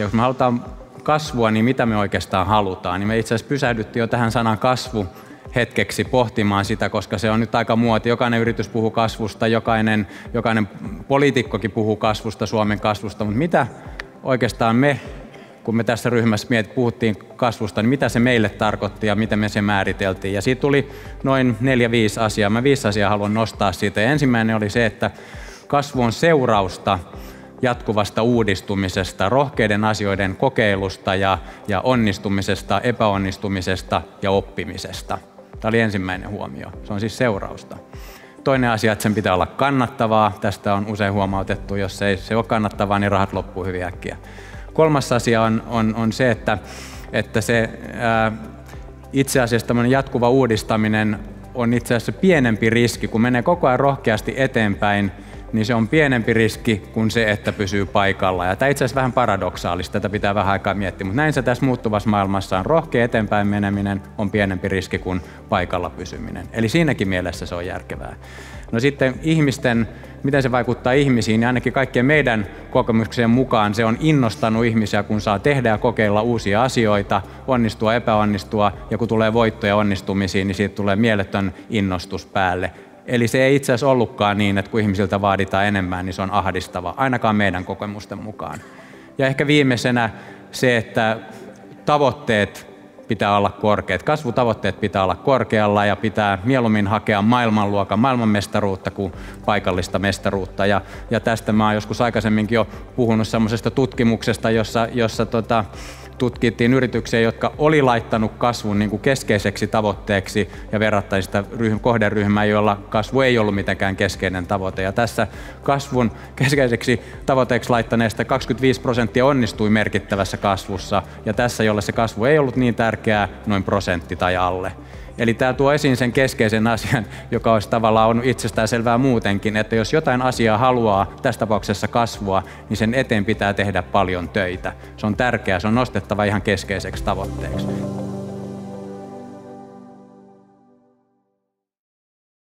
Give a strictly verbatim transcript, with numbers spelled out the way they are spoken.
Ja jos me halutaan kasvua, niin mitä me oikeastaan halutaan, niin me itse asiassa pysähdyttiin jo tähän sanan kasvu hetkeksi pohtimaan sitä, koska se on nyt aika muoti. Jokainen yritys puhuu kasvusta, jokainen, jokainen poliitikkokin puhuu kasvusta, Suomen kasvusta, mutta mitä oikeastaan me, kun me tässä ryhmässä mietit, puhuttiin kasvusta, niin mitä se meille tarkoitti ja miten me se määriteltiin. Ja siitä tuli noin neljä, viisi asiaa. Mä viisi asiaa haluan nostaa siitä. Ja ensimmäinen oli se, että kasvu on seurausta jatkuvasta uudistumisesta, rohkeiden asioiden kokeilusta ja, ja onnistumisesta, epäonnistumisesta ja oppimisesta. Tämä oli ensimmäinen huomio. Se on siis seurausta. Toinen asia, että sen pitää olla kannattavaa. Tästä on usein huomautettu, jos ei se ole kannattavaa, niin rahat loppuu hyvin äkkiä. Kolmas asia on, on, on se, että, että se ää, itse asiassa tämmöinen jatkuva uudistaminen on itse asiassa pienempi riski, kun menee koko ajan rohkeasti eteenpäin, niin se on pienempi riski kuin se, että pysyy paikalla. Ja tämä itse asiassa vähän paradoksaalista, tätä pitää vähän aikaa miettiä, mutta näin se tässä muuttuvassa maailmassa on. Rohkea eteenpäin meneminen on pienempi riski kuin paikalla pysyminen. Eli siinäkin mielessä se on järkevää. No sitten ihmisten, miten se vaikuttaa ihmisiin, niin ainakin kaikkien meidän kokemuksien mukaan se on innostanut ihmisiä, kun saa tehdä ja kokeilla uusia asioita, onnistua, epäonnistua, ja kun tulee voittoja onnistumisiin, niin siitä tulee mieletön innostus päälle. Eli se ei itse asiassa ollutkaan niin, että kun ihmisiltä vaaditaan enemmän, niin se on ahdistava, ainakaan meidän kokemusten mukaan. Ja ehkä viimeisenä se, että tavoitteet pitää olla korkeat. Kasvutavoitteet pitää olla korkealla ja pitää mieluummin hakea maailmanluokan maailmanmestaruutta kuin paikallista mestaruutta. Ja, ja tästä mä oon joskus aikaisemminkin jo puhunut semmoisesta tutkimuksesta, jossa, jossa tota, tutkittiin yrityksiä, jotka oli laittanut kasvun niin kuin keskeiseksi tavoitteeksi ja verrattain sitä ryhm- kohderyhmää, jolla kasvu ei ollut mitenkään keskeinen tavoite. Ja tässä kasvun keskeiseksi tavoitteeksi laittaneesta kaksikymmentäviisi prosenttia onnistui merkittävässä kasvussa ja tässä, jolle se kasvu ei ollut niin tärkeää, noin prosentti tai alle. Eli tämä tuo esiin sen keskeisen asian, joka olisi tavallaan on itsestäänselvää muutenkin, että jos jotain asiaa haluaa, tässä tapauksessa kasvua, niin sen eteen pitää tehdä paljon töitä. Se on tärkeää, se on nostettava ihan keskeiseksi tavoitteeksi.